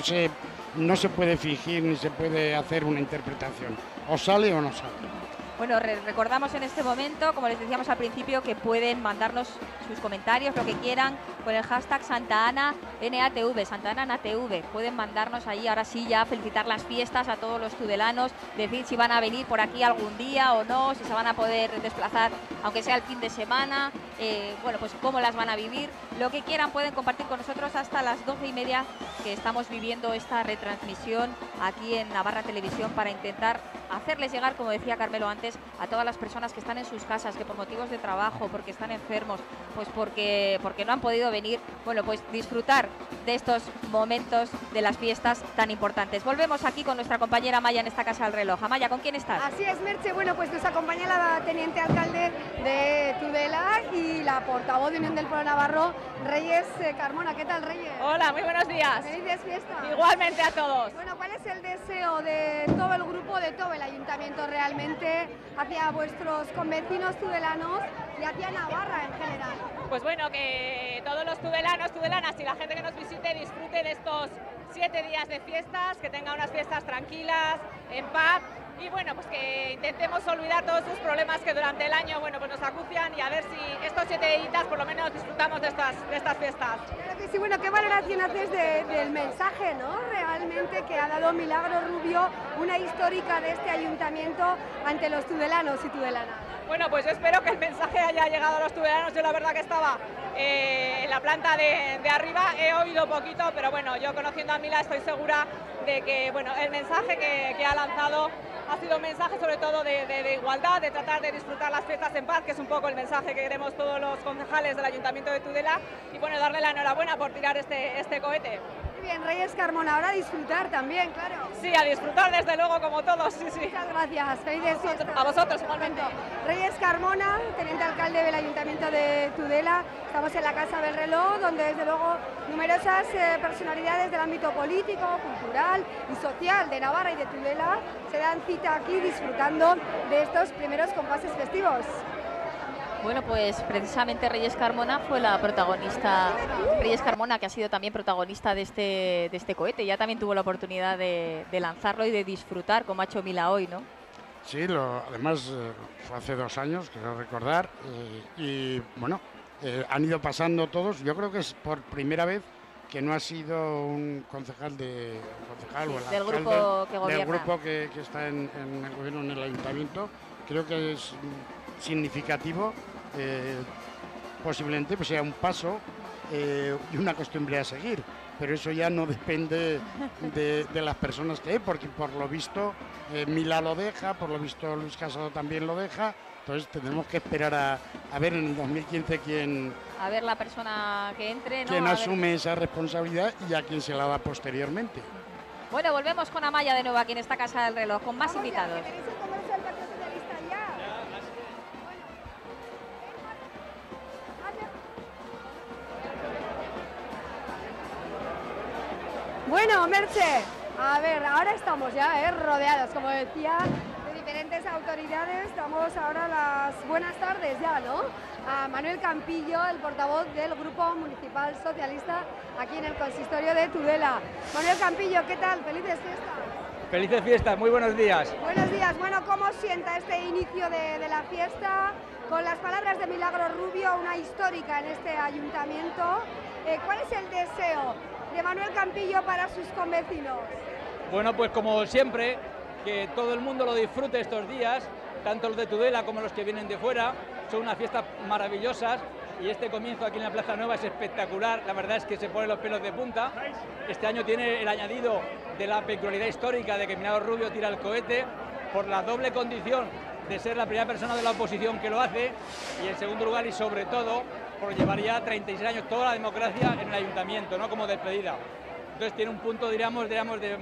se puede fingir ni se puede hacer una interpretación, o sale o no sale. Bueno, recordamos en este momento, como les decíamos al principio, que pueden mandarnos sus comentarios, lo que quieran, con el hashtag SantaAnaNATV, SantaAnaNATV. Pueden mandarnos ahí, ahora sí, ya felicitar las fiestas a todos los tudelanos, decir si van a venir por aquí algún día o no, si se van a poder desplazar, aunque sea el fin de semana, bueno, pues cómo las van a vivir. Lo que quieran pueden compartir con nosotros hasta las 12:30, que estamos viviendo esta retransmisión aquí en Navarra Televisión, para intentar hacerles llegar, como decía Carmelo antes, a todas las personas que están en sus casas, que por motivos de trabajo, porque están enfermos, pues porque no han podido venir, bueno, pues disfrutar de estos momentos de las fiestas tan importantes. Volvemos aquí con nuestra compañera Maya en esta Casa del Reloj. Amaya, ¿con quién estás? Así es, Merche. Bueno, pues nos acompaña la teniente alcalde de Tudela y la portavoz de Unión del Pueblo Navarro, Reyes Carmona. ¿Qué tal, Reyes? Hola, muy buenos días. Felices fiestas. Igualmente a todos. Bueno, ¿cuál es el deseo de todo el grupo, de todo el ayuntamiento realmente hacia vuestros convecinos tudelanos y hacia Navarra en general? Pues bueno, que todos los tudelanos, tudelanas y la gente que nos visite disfrute de estos 7 días de fiestas, que tenga unas fiestas tranquilas, en paz, y bueno, pues que intentemos olvidar todos esos problemas que durante el año, bueno, pues nos acucian, y a ver si estos 7 días por lo menos disfrutamos de estas fiestas. Claro que sí. Bueno, ¿qué valoración haces del mensaje, no? Realmente que ha dado Milagro Rubio, una histórica de este ayuntamiento ante los tudelanos y tudelanas. Bueno, pues yo espero que el mensaje haya llegado a los tudelanos. Yo la verdad que estaba en la planta de arriba, he oído poquito, pero bueno, yo conociendo a Mila estoy segura de que bueno, el mensaje que ha lanzado ha sido un mensaje sobre todo de igualdad, de tratar de disfrutar las fiestas en paz, que es un poco el mensaje que queremos todos los concejales del Ayuntamiento de Tudela, y bueno, darle la enhorabuena por tirar este cohete. Muy bien, Reyes Carmona, ahora a disfrutar también, claro. Sí, a disfrutar desde luego como todos, sí. Muchas gracias, felices fiestas. A vosotros igualmente. Reyes Carmona, teniente alcalde del Ayuntamiento de Tudela. Estamos en la Casa del Reloj, donde desde luego numerosas personalidades del ámbito político, cultural y social de Navarra y de Tudela se dan cita aquí disfrutando de estos primeros compases festivos. Bueno, pues precisamente Reyes Carmona fue la protagonista, Reyes Carmona, que ha sido también protagonista de este cohete, ya también tuvo la oportunidad de lanzarlo y de disfrutar, como ha hecho Mila hoy, ¿no? Sí, además fue hace 2 años, quiero recordar, y bueno, han ido pasando todos. Yo creo que es por primera vez que no ha sido un concejal o el del alcalde grupo que gobierna, del grupo que está en el gobierno, en el ayuntamiento. Creo que es significativo, posiblemente pues sea un paso y una costumbre a seguir, pero eso ya no depende de las personas que hay, porque por lo visto Mila lo deja, por lo visto Luis Casado también lo deja. Entonces tenemos que esperar a ver en el 2015 quién... A ver la persona que entre, ¿no? Quién asume esa responsabilidad y a quién se la da posteriormente. Bueno, volvemos con Amaya de nuevo aquí en esta Casa del Reloj, con más invitados. Bueno, Merche, a ver, ahora estamos ya rodeados, como decía, diferentes autoridades. Damos ahora las buenas tardes ya, ¿no? A Manuel Campillo, el portavoz del Grupo Municipal Socialista aquí en el consistorio de Tudela. Manuel Campillo, ¿qué tal? ¡Felices fiestas! Felices fiestas, muy buenos días. Buenos días. Bueno, ¿cómo sienta este inicio de la fiesta? Con las palabras de Milagros Rubio, una histórica en este ayuntamiento. ¿Cuál es el deseo de Manuel Campillo para sus convecinos? Bueno, pues como siempre, que todo el mundo lo disfrute estos días, tanto los de Tudela como los que vienen de fuera. Son unas fiestas maravillosas y este comienzo aquí en la Plaza Nueva es espectacular. La verdad es que se ponen los pelos de punta. Este año tiene el añadido de la peculiaridad histórica de que Milagros Rubio tira el cohete por la doble condición de ser la primera persona de la oposición que lo hace y en segundo lugar y sobre todo por llevar ya 36 años toda la democracia en el ayuntamiento, ¿no? Como despedida. Entonces tiene un punto, diríamos de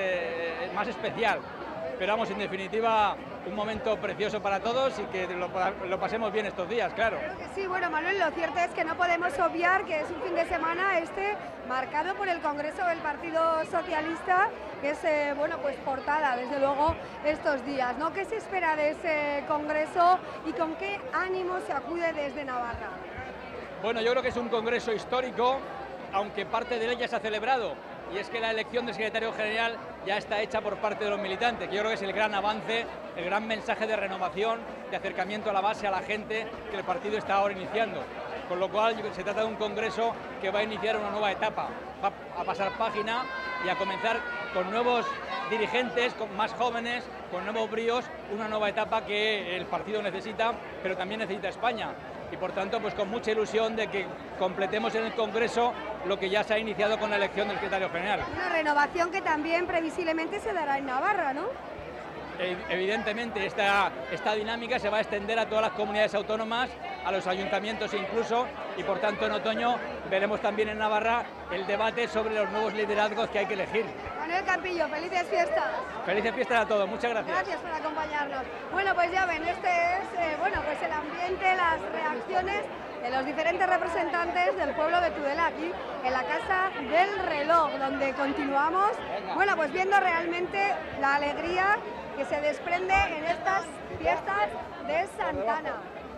más especial. Pero vamos, en definitiva, un momento precioso para todos y que lo pasemos bien estos días, claro. Creo que sí, bueno, Manuel, lo cierto es que no podemos obviar que es un fin de semana marcado por el Congreso del Partido Socialista, que es, bueno, pues portada, desde luego, estos días, ¿no? ¿Qué se espera de ese Congreso y con qué ánimo se acude desde Navarra? Bueno, yo creo que es un Congreso histórico, aunque parte de él ya se ha celebrado. Y es que la elección del secretario general ya está hecha por parte de los militantes, que yo creo que es el gran avance, el gran mensaje de renovación, de acercamiento a la base, a la gente, que el partido está ahora iniciando. Con lo cual se trata de un congreso que va a iniciar una nueva etapa, va a pasar página y a comenzar con nuevos dirigentes, con más jóvenes, con nuevos bríos, una nueva etapa que el partido necesita, pero también necesita España. Y por tanto, pues con mucha ilusión de que completemos en el Congreso lo que ya se ha iniciado con la elección del secretario general. Una renovación que también previsiblemente se dará en Navarra, ¿no? Evidentemente, esta dinámica se va a extender a todas las comunidades autónomas, a los ayuntamientos incluso, y por tanto en otoño veremos también en Navarra el debate sobre los nuevos liderazgos que hay que elegir. Manuel Campillo, felices fiestas. Felices fiestas a todos, muchas gracias. Gracias por acompañarnos. Bueno, pues ya ven, este es pues el ambiente, las reacciones de los diferentes representantes del pueblo de Tudela aquí en la Casa del Reloj, donde continuamos, bueno, pues viendo realmente la alegría que se desprende en estas fiestas de Santana.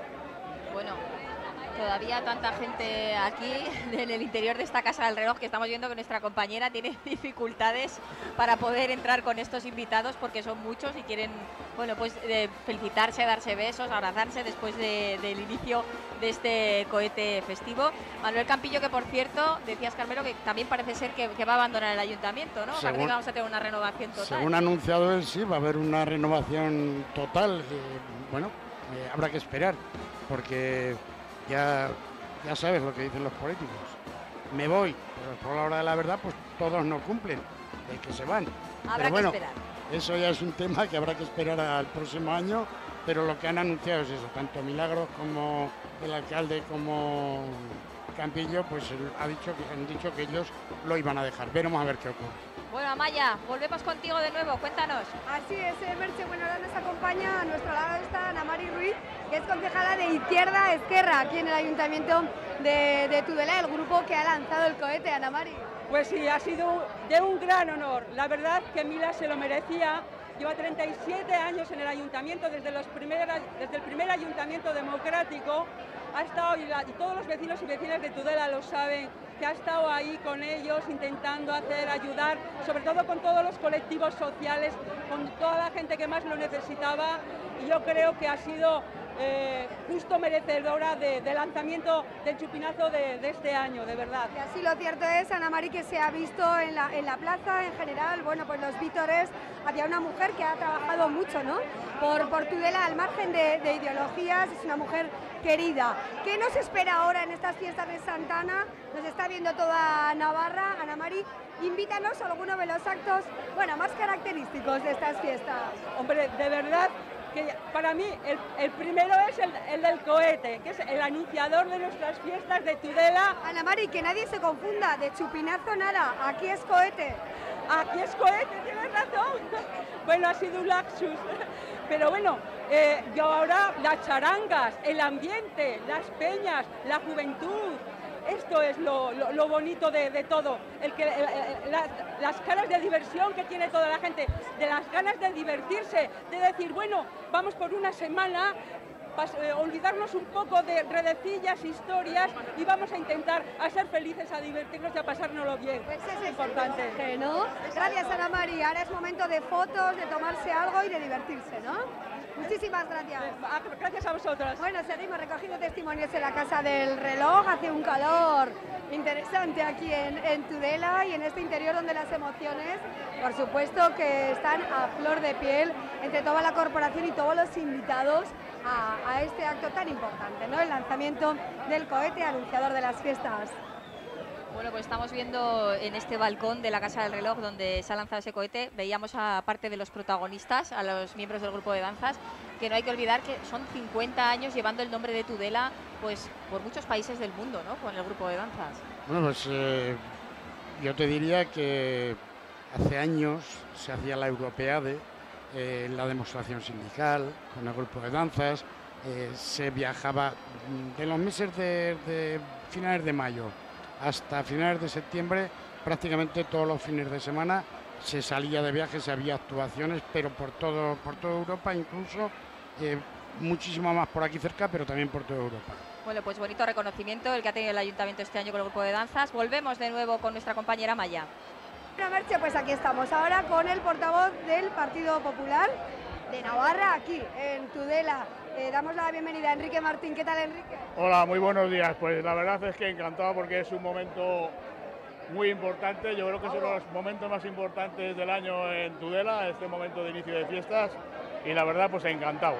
Bueno, todavía tanta gente aquí en el interior de esta Casa del Reloj que estamos viendo que nuestra compañera tiene dificultades para poder entrar con estos invitados porque son muchos y quieren, bueno, pues felicitarse, darse besos, abrazarse después del inicio de este cohete festivo. Manuel Campillo, que por cierto, decías, Carmelo, que también parece ser que va a abandonar el ayuntamiento, ¿no? Parece que vamos a tener una renovación total. Según ha anunciado él, sí, va a haber una renovación total. Bueno, habrá que esperar, porque ya sabes lo que dicen los políticos. Me voy, pero por la hora de la verdad, pues todos no cumplen, de que se van. Habrá que esperar. Eso ya es un tema que habrá que esperar al próximo año, pero lo que han anunciado es eso, tanto Milagros como el alcalde como Campillo, pues han dicho que ellos lo iban a dejar. Veremos a ver qué ocurre. Bueno, Amaya, volvemos contigo de nuevo, cuéntanos. Así es, Merche, bueno, ahora nos acompaña, a nuestro lado está Ana Mari Ruiz, que es concejala de Izquierda Esquerra, aquí en el Ayuntamiento de Tudela, el grupo que ha lanzado el cohete. Ana Mari. Pues sí, ha sido de un gran honor. La verdad que Mila se lo merecía. Lleva 37 años en el ayuntamiento, desde el primer ayuntamiento democrático. Ha estado, y todos los vecinos y vecinas de Tudela lo saben, que ha estado ahí con ellos intentando ayudar, sobre todo con todos los colectivos sociales, con toda la gente que más lo necesitaba. Y yo creo que ha sido justo merecedora del lanzamiento del chupinazo de este año, de verdad. Y así lo cierto es, Ana Mari, que se ha visto en la plaza en general, bueno, pues los vítores hacia una mujer que ha trabajado mucho, ¿no? Por Tudela, al margen de ideologías, es una mujer querida. ¿Qué nos espera ahora en estas fiestas de Santana? Nos está viendo toda Navarra. Ana Mari, invítanos a alguno de los actos, bueno, más característicos de estas fiestas. Hombre, de verdad que para mí el primero es el del cohete, que es el anunciador de nuestras fiestas de Tudela. Ana Mari, que nadie se confunda, de chupinazo nada, aquí es cohete. Aquí es cohete, tienes razón. Bueno, ha sido un lapsus. Pero bueno, yo ahora las charangas, el ambiente, las peñas, la juventud, Esto es lo bonito de todo, las ganas de diversión que tiene toda la gente, de las ganas de divertirse, de decir, bueno, vamos por una semana, olvidarnos un poco de redecillas, historias y vamos a intentar a ser felices, a divertirnos y a pasárnoslo bien. Pues es importante, ¿no? Gracias, Ana María. Ahora es momento de fotos, de tomarse algo y de divertirse, ¿no? Muchísimas gracias. Gracias a vosotras. Bueno, seguimos recogiendo testimonios en la Casa del Reloj. Hace un calor interesante aquí en Tudela y en este interior donde las emociones, por supuesto, que están a flor de piel entre toda la corporación y todos los invitados a este acto tan importante, ¿no? El lanzamiento del cohete anunciador de las fiestas. Bueno, pues estamos viendo en este balcón de la Casa del Reloj donde se ha lanzado ese cohete, veíamos a parte de los protagonistas, a los miembros del grupo de danzas, que no hay que olvidar que son 50 años llevando el nombre de Tudela pues por muchos países del mundo, ¿no? Con el grupo de danzas. Bueno, pues yo te diría que hace años se hacía la Europeade, la demostración sindical con el grupo de danzas, se viajaba de los meses de finales de mayo hasta finales de septiembre, prácticamente todos los fines de semana se salía de viaje, se había actuaciones, pero por toda Europa, incluso muchísimo más por aquí cerca, pero también por toda Europa. Bueno, pues bonito reconocimiento el que ha tenido el Ayuntamiento este año con el grupo de danzas. Volvemos de nuevo con nuestra compañera Maya. Bueno, Merche, pues aquí estamos ahora con el portavoz del Partido Popular de Navarra, aquí en Tudela. Damos la bienvenida a Enrique Martín. ¿Qué tal, Enrique? Hola, muy buenos días. Pues la verdad es que encantado porque es un momento muy importante. Yo creo que es uno de los momentos más importantes del año en Tudela, este momento de inicio de fiestas. Y la verdad, pues encantado.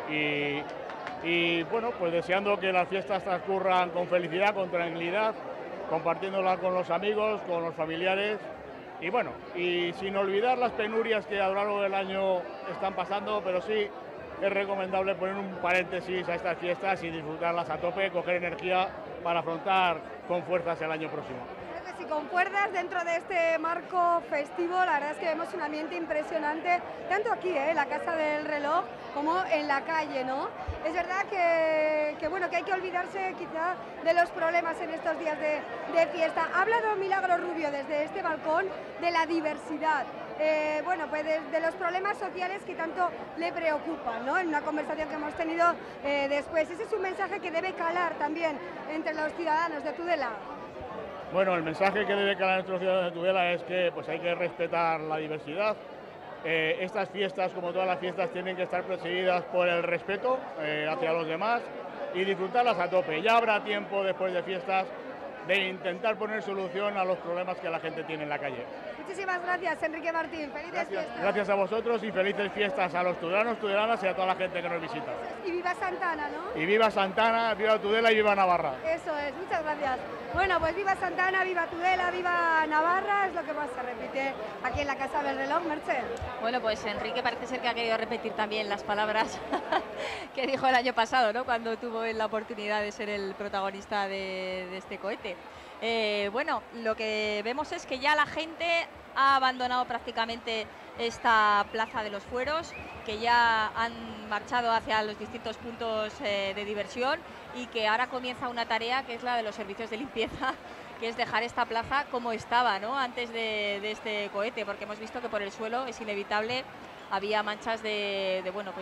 Y bueno, pues deseando que las fiestas transcurran con felicidad, con tranquilidad, compartiéndolas con los amigos, con los familiares. Y bueno, y sin olvidar las penurias que a lo largo del año están pasando, pero sí es recomendable poner un paréntesis a estas fiestas y disfrutarlas a tope, coger energía para afrontar con fuerzas el año próximo. Creo que si concuerdas dentro de este marco festivo, la verdad es que vemos un ambiente impresionante, tanto aquí, en la Casa del Reloj, como en la calle, ¿no? Es verdad que bueno, que hay que olvidarse quizá de los problemas en estos días de fiesta. Ha hablado Milagros Rubio desde este balcón de la diversidad. Bueno, pues de los problemas sociales que tanto le preocupan, ¿no? En una conversación que hemos tenido después. Ese es un mensaje que debe calar también entre los ciudadanos de Tudela. Bueno, el mensaje que debe calar entre los ciudadanos de Tudela es que pues hay que respetar la diversidad. Estas fiestas, como todas las fiestas, tienen que estar presididas por el respeto hacia los demás y disfrutarlas a tope. Ya habrá tiempo después de fiestas de intentar poner solución a los problemas que la gente tiene en la calle. Muchísimas gracias, Enrique Martín. Felices fiestas. Gracias a vosotros y felices fiestas a los tudelanos, tudelanas y a toda la gente que nos visita. Y viva Santana, ¿no? Y viva Santana, viva Tudela y viva Navarra. Eso es, muchas gracias. Bueno, pues viva Santana, viva Tudela, viva Navarra, es lo que más se repite aquí en la Casa del Reloj, Merche. Bueno, pues Enrique parece ser que ha querido repetir también las palabras que dijo el año pasado, ¿no? Cuando tuvo la oportunidad de ser el protagonista de este cohete. Bueno, lo que vemos es que ya la gente ha abandonado prácticamente esta Plaza de los Fueros, que ya han marchado hacia los distintos puntos de diversión y que ahora comienza una tarea que es la de los servicios de limpieza, que es dejar esta plaza como estaba, ¿no? Antes de este cohete, porque hemos visto que por el suelo es inevitable. Había manchas de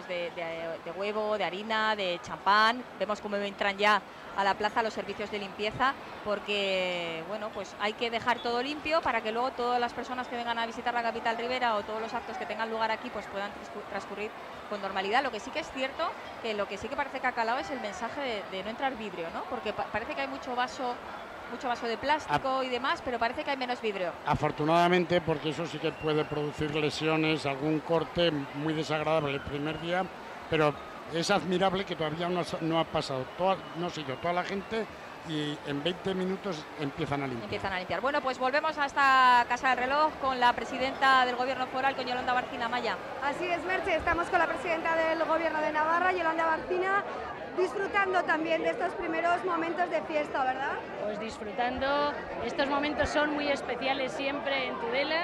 huevo, de harina, de champán. Vemos cómo entran ya a la plaza los servicios de limpieza, porque bueno, pues hay que dejar todo limpio para que luego todas las personas que vengan a visitar la capital ribera o todos los actos que tengan lugar aquí pues puedan transcurrir con normalidad. Lo que sí que es cierto, que lo que sí que parece que ha calado es el mensaje de no entrar vidrio, ¿no? Porque parece que hay mucho vaso de plástico y demás, pero parece que hay menos vidrio. Afortunadamente, porque eso sí que puede producir lesiones, algún corte muy desagradable el primer día, pero es admirable que todavía no ha pasado, no sé yo, toda la gente, y en 20 minutos empiezan a limpiar. Bueno, pues volvemos a esta Casa del Reloj con la presidenta del Gobierno Foral, con Yolanda Barcina. Maya. Así es, Merche, estamos con la presidenta del Gobierno de Navarra, Yolanda Barcina, disfrutando también de estos primeros momentos de fiesta, ¿verdad? Pues disfrutando, estos momentos son muy especiales siempre en Tudela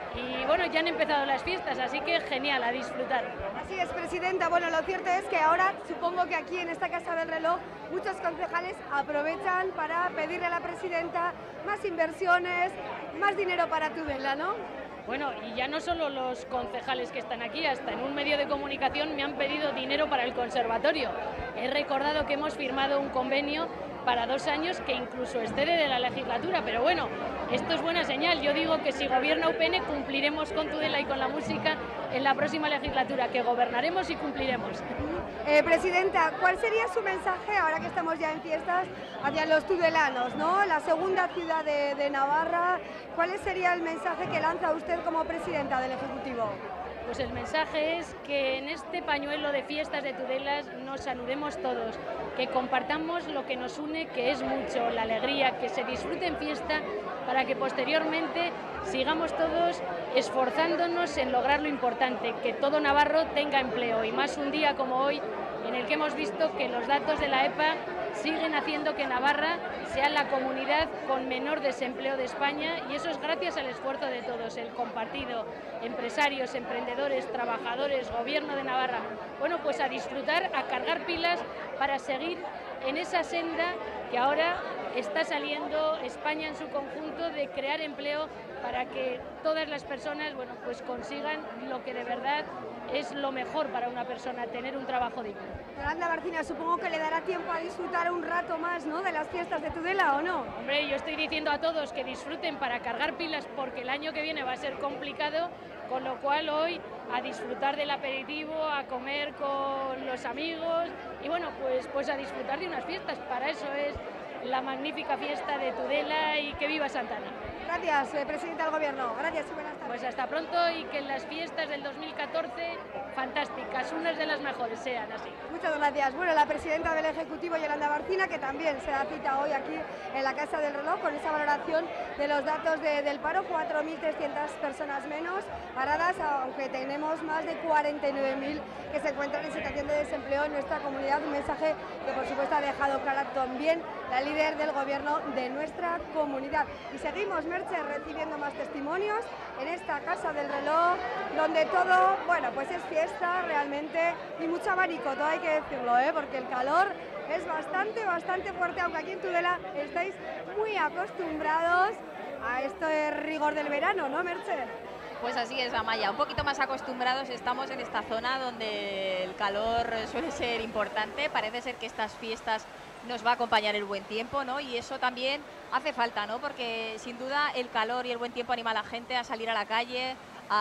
y bueno, ya han empezado las fiestas, así que genial, a disfrutar. Así es, presidenta. Bueno, lo cierto es que ahora supongo que aquí en esta Casa del Reloj muchos concejales aprovechan para pedirle a la presidenta más inversiones, más dinero para Tudela, ¿no? Bueno, y ya no solo los concejales que están aquí, hasta en un medio de comunicación me han pedido dinero para el conservatorio. He recordado que hemos firmado un convenio para 2 años que incluso excede de la legislatura, pero bueno, esto es buena señal. Yo digo que si gobierna UPN cumpliremos con Tudela y con la música en la próxima legislatura, que gobernaremos y cumpliremos. Presidenta, ¿cuál sería su mensaje, ahora que estamos ya en fiestas, hacia los tudelanos, ¿no? La segunda ciudad de Navarra, ¿cuál sería el mensaje que lanza usted como presidenta del Ejecutivo? Pues el mensaje es que en este pañuelo de fiestas de Tudela nos saludemos todos, que compartamos lo que nos une, que es mucho, la alegría, que se disfrute en fiesta para que posteriormente sigamos todos esforzándonos en lograr lo importante, que todo navarro tenga empleo, y más un día como hoy en el que hemos visto que los datos de la EPA siguen haciendo que Navarra sea la comunidad con menor desempleo de España, y eso es gracias al esfuerzo de todos, el compartido, empresarios, emprendedores, trabajadores, gobierno de Navarra. Bueno, pues a disfrutar, a cargar pilas para seguir en esa senda que ahora está saliendo España en su conjunto, de crear empleo para que todas las personas, bueno, pues consigan lo que de verdad es lo mejor para una persona, tener un trabajo digno. Yolanda Barcina, supongo que le dará tiempo a disfrutar un rato más, ¿no?, de las fiestas de Tudela, ¿o no? Hombre, yo estoy diciendo a todos que disfruten para cargar pilas, porque el año que viene va a ser complicado, con lo cual hoy a disfrutar del aperitivo, a comer con los amigos y bueno, pues a disfrutar de unas fiestas. Para eso es la magnífica fiesta de Tudela, y que viva Santana. Gracias, presidenta del Gobierno. Gracias y buenas tardes. Pues hasta pronto, y que las fiestas del 2014, fantásticas, unas de las mejores, sean así. Muchas gracias. Bueno, la presidenta del Ejecutivo, Yolanda Barcina, que también se da cita hoy aquí en la Casa del Reloj con esa valoración de los datos del paro, 4.300 personas menos paradas, aunque tenemos más de 49.000 que se encuentran en situación de desempleo en nuestra comunidad. Un mensaje que por supuesto ha dejado clara también la líder del Gobierno de nuestra comunidad. Y seguimos, Merche, recibiendo más testimonios en esta Casa del Reloj, donde todo, bueno, pues es fiesta realmente, y mucho abanico, todo hay que decirlo, porque el calor es bastante fuerte, aunque aquí en Tudela estáis muy acostumbrados a este rigor del verano, ¿no, Merche? Pues así es, Amaya, un poquito más acostumbrados estamos en esta zona donde el calor suele ser importante. Parece ser que estas fiestas nos va a acompañar el buen tiempo, ¿no? Y eso también hace falta, ¿no? Porque sin duda el calor y el buen tiempo anima a la gente a salir a la calle,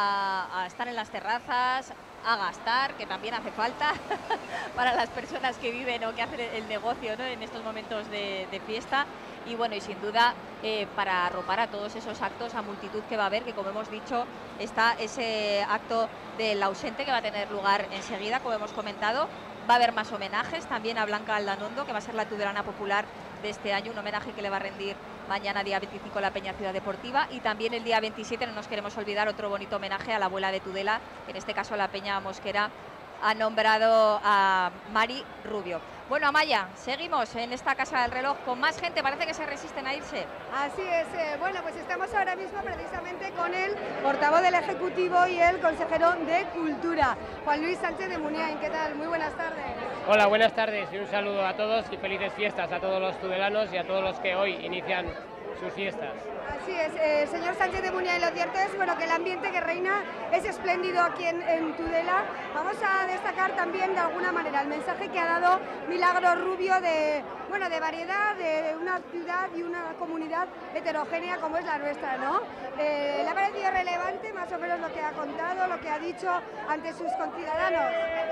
a estar en las terrazas, a gastar, que también hace falta para las personas que viven o que hacen el negocio, ¿no?, en estos momentos de fiesta. Y bueno, y sin duda para arropar a todos esos actos, a multitud que va a haber, que como hemos dicho, está ese acto del ausente que va a tener lugar enseguida, como hemos comentado. Va a haber más homenajes, también a Blanca Aldanondo, que va a ser la tudelana popular de este año, un homenaje que le va a rendir mañana, día 25, la Peña Ciudad Deportiva, y también el día 27, no nos queremos olvidar, otro bonito homenaje a la abuela de Tudela, que en este caso la Peña Mosquera ha nombrado a Mari Rubio. Bueno, Amaya, seguimos en esta Casa del Reloj con más gente, parece que se resisten a irse. Así es, bueno, pues estamos ahora mismo precisamente con el portavoz del Ejecutivo y el consejero de Cultura, Juan Luis Sánchez de Muniain. ¿Qué tal? Muy buenas tardes. Hola, buenas tardes y un saludo a todos y felices fiestas a todos los tudelanos y a todos los que hoy inician sus fiestas. Así es, señor Sánchez de Muniain, lo cierto es que el ambiente que reina es espléndido aquí en Tudela. Vamos a destacar también de alguna manera el mensaje que ha dado Milagro Rubio de variedad, de una ciudad y una comunidad heterogénea como es la nuestra, ¿no? ¿Le ha parecido relevante más o menos lo que ha contado, lo que ha dicho ante sus conciudadanos?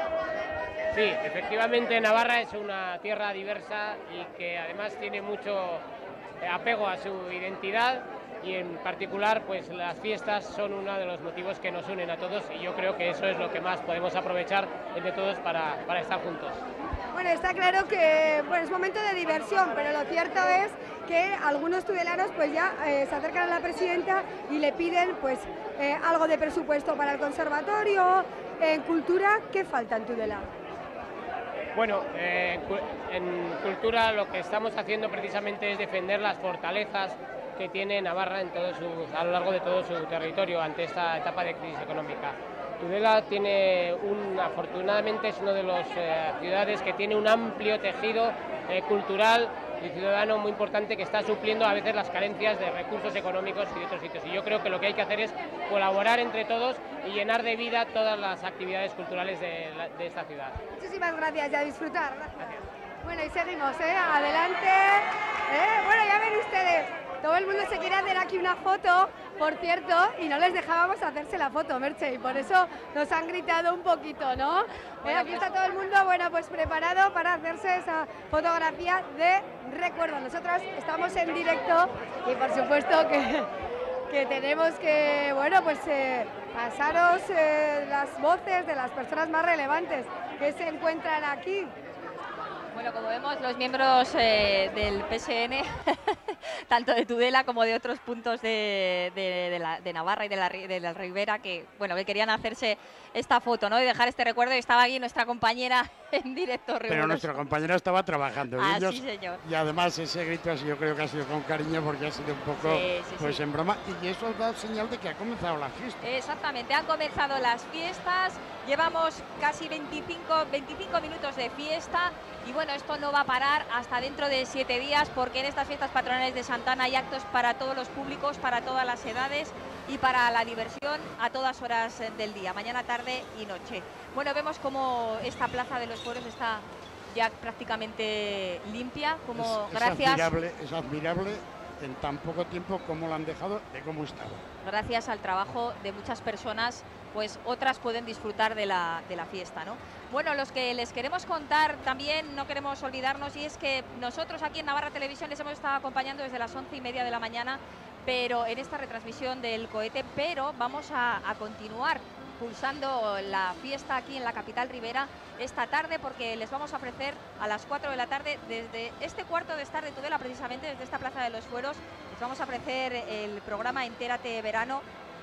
Sí, efectivamente Navarra es una tierra diversa y que además tiene mucho apego a su identidad, y en particular pues las fiestas son uno de los motivos que nos unen a todos, y yo creo que eso es lo que más podemos aprovechar entre todos para estar juntos. Bueno, está claro que es momento de diversión, pero lo cierto es que algunos tudelanos pues ya se acercan a la presidenta y le piden pues algo de presupuesto para el conservatorio, en cultura. ¿Qué falta en Tudela? Bueno, en cultura lo que estamos haciendo precisamente es defender las fortalezas que tiene Navarra a lo largo de todo su territorio ante esta etapa de crisis económica. Tudela afortunadamente es una de las ciudades que tiene un amplio tejido cultural y ciudadano muy importante que está supliendo a veces las carencias de recursos económicos y de otros sitios. Y yo creo que lo que hay que hacer es colaborar entre todos y llenar de vida todas las actividades culturales de esta ciudad. Muchísimas gracias y a disfrutar. Gracias. Bueno, y seguimos, adelante. Bueno, ya ven ustedes, todo el mundo se quiere hacer aquí una foto, por cierto, y no les dejábamos hacerse la foto, Merche, y por eso nos han gritado un poquito, ¿no? Bueno, aquí está todo el mundo, bueno, pues preparado para hacerse esa fotografía de recuerdo. Nosotros estamos en directo y por supuesto que tenemos que, bueno, pues pasaros las voces de las personas más relevantes que se encuentran aquí. Bueno, como vemos, los miembros del PSN, tanto de Tudela como de otros puntos de Navarra y de la Ribera, que querían hacerse esta foto, ¿no? Y dejar este recuerdo. Y estaba aquí nuestra compañera en directo. Pero nuestra compañera estaba trabajando. Sí, señor. Y además ese grito yo creo que ha sido con cariño porque ha sido un poco en broma. Y eso da señal de que ha comenzado la fiesta. Exactamente, han comenzado las fiestas. Llevamos casi 25 minutos de fiesta. Y bueno, esto no va a parar hasta dentro de 7 días porque en estas fiestas patronales de Santa Ana hay actos para todos los públicos, para todas las edades y para la diversión a todas horas del día, mañana, tarde y noche. Bueno, vemos como esta Plaza de los Fueros está ya prácticamente limpia, es admirable en tan poco tiempo como lo han dejado de cómo estaba. Gracias al trabajo de muchas personas, pues otras pueden disfrutar de la fiesta, ¿no? Bueno, los que les queremos contar también, no queremos olvidarnos, y es que nosotros aquí en Navarra Televisión les hemos estado acompañando desde las 11:30 de la mañana, pero en esta retransmisión del cohete, pero vamos a continuar pulsando la fiesta aquí en la capital ribera esta tarde, porque les vamos a ofrecer a las 4 de la tarde, desde este cuarto de estar de Tudela, precisamente desde esta Plaza de los Fueros, les vamos a ofrecer el programa Entérate Verano,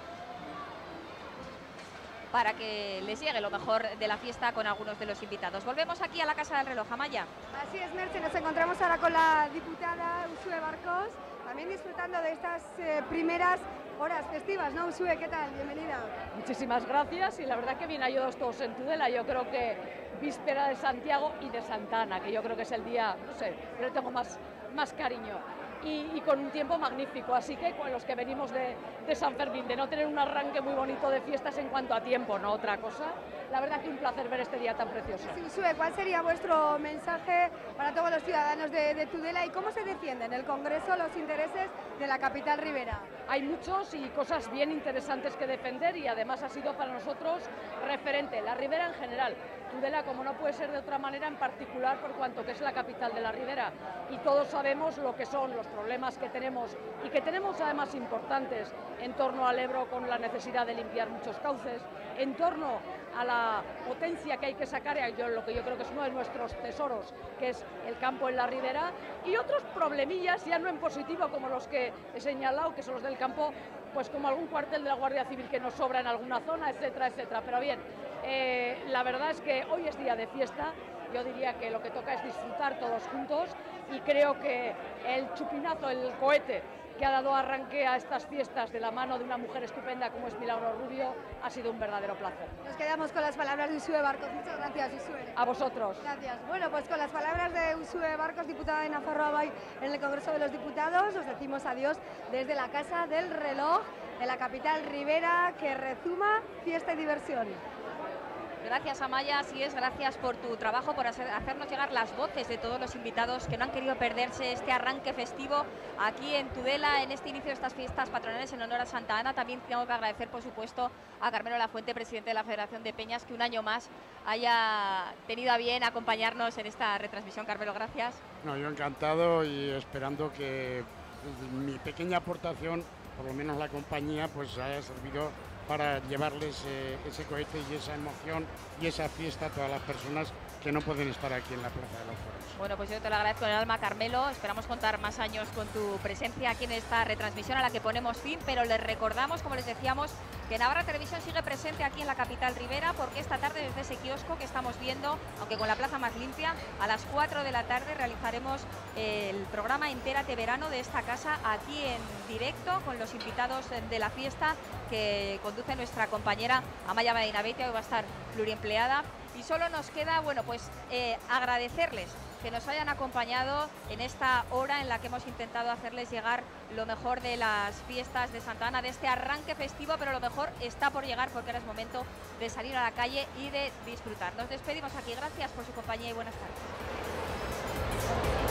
para que les llegue lo mejor de la fiesta con algunos de los invitados. Volvemos aquí a la Casa del Reloj, Amaya. Así es, Merche, nos encontramos ahora con la diputada Uxue Barcos, también disfrutando de estas primeras horas festivas, ¿no, Uxue? ¿Qué tal? Bienvenida. Muchísimas gracias, y la verdad que bien hallados todos en Tudela. Yo creo que víspera de Santiago y de Santa Ana, que yo creo que es el día, no sé, yo le tengo más cariño. Y con un tiempo magnífico, así que con los que venimos de San Fermín, de no tener un arranque muy bonito de fiestas en cuanto a tiempo, no otra cosa, la verdad que un placer ver este día tan precioso. Sí, Uxue, ¿cuál sería vuestro mensaje para todos los ciudadanos de Tudela y cómo se defienden en el Congreso los intereses de la capital ribera? Hay muchos y cosas bien interesantes que defender, y además ha sido para nosotros referente, la Ribera en general, Tudela como no puede ser de otra manera, en particular por cuanto que es la capital de la Ribera, y todos sabemos lo que son los problemas que tenemos, y que tenemos además importantes en torno al Ebro, con la necesidad de limpiar muchos cauces, en torno a la potencia que hay que sacar, lo que yo creo que es uno de nuestros tesoros, que es el campo en la Ribera, y otros problemillas, ya no en positivo como los que he señalado, que son los del campo, pues como algún cuartel de la Guardia Civil que nos sobra en alguna zona, etcétera, etcétera. Pero bien, la verdad es que hoy es día de fiesta. Yo diría que lo que toca es disfrutar todos juntos, y creo que el chupinazo, el cohete que ha dado arranque a estas fiestas de la mano de una mujer estupenda como es Milagro Rubio, ha sido un verdadero placer. Nos quedamos con las palabras de Uxue Barcos. Muchas gracias, Uxue. A vosotros. Gracias. Bueno, pues con las palabras de Uxue Barcos, diputada de Nafarroa en el Congreso de los Diputados, os decimos adiós desde la Casa del Reloj de la capital ribera, que rezuma fiesta y diversión. Gracias, Amaya, así es, gracias por tu trabajo, por hacernos llegar las voces de todos los invitados que no han querido perderse este arranque festivo aquí en Tudela, en este inicio de estas fiestas patronales en honor a Santa Ana. También tengo que agradecer, por supuesto, a Carmelo Lafuente, presidente de la Federación de Peñas, que un año más haya tenido a bien acompañarnos en esta retransmisión. Carmelo, gracias. No, yo encantado, y esperando que mi pequeña aportación, por lo menos la compañía, pues haya servido para llevarles ese cohete y esa emoción y esa fiesta a todas las personas que no pueden estar aquí en la Plaza de los Toros. Bueno, pues yo te lo agradezco en el alma, Carmelo. Esperamos contar más años con tu presencia aquí en esta retransmisión a la que ponemos fin, pero les recordamos, como les decíamos, que Navarra Televisión sigue presente aquí en la capital ribera, porque esta tarde desde ese kiosco que estamos viendo, aunque con la plaza más limpia, a las 4 de la tarde realizaremos el programa Entérate Verano de esta casa aquí en directo con los invitados de la fiesta que conduce nuestra compañera Amaya Medinabeitia. Hoy va a estar pluriempleada. Y solo nos queda, bueno, pues agradecerles que nos hayan acompañado en esta hora en la que hemos intentado hacerles llegar lo mejor de las fiestas de Santa Ana, de este arranque festivo, pero lo mejor está por llegar porque ahora es momento de salir a la calle y de disfrutar. Nos despedimos aquí, gracias por su compañía y buenas tardes.